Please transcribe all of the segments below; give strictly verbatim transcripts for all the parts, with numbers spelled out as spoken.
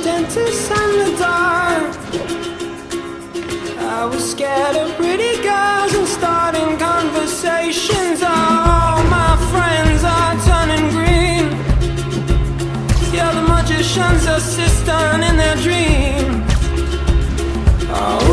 dentist and the dark. I was scared of pretty girls and starting conversations. All my friends are turning green. Yeah, the magician's assistant in their dream. Oh,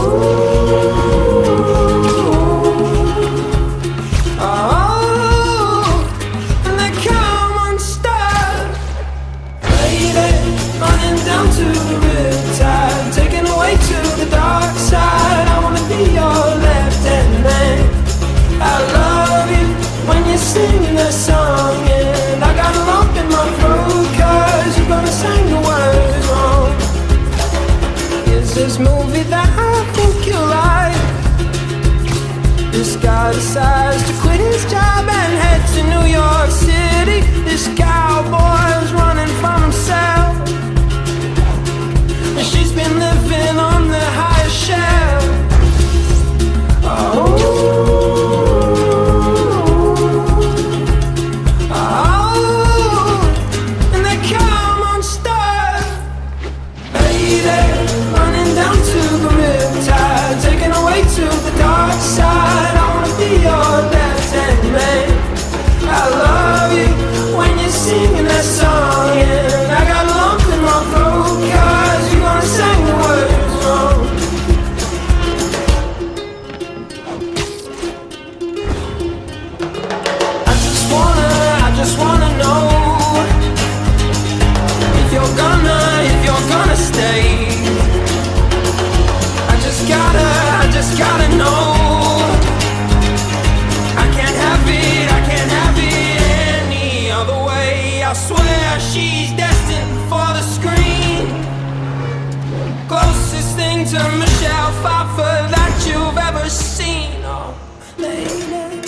oh, and they come unstuck. Lady, running down to the riptide, taken away to the dark side. I wanna be your left-hand man. I love you when you're singing that song, and I got a lump in my throat 'cause you're gonna sing the words wrong. Here's this movie that I think you like. This guy decides to quit his job and head to New York City. This cowboy's running from himself, and she's been living on the highest shelf. Oh, oh, and they come unstuck. Lady, running down to the riptide, taken away to the dark side. I wanna be your left-hand man. I love you when you're singing that song, and I got a lump in my throat 'cause you're gonna sing the words wrong. I just wanna, I just wanna know if you're gonna, if you're gonna stay. I just gotta, I just gotta know. I can't have it, I can't have it any other way. I swear she's destined for the screen. Closest thing to Michelle Pfeiffer that you've ever seen. Oh, lady.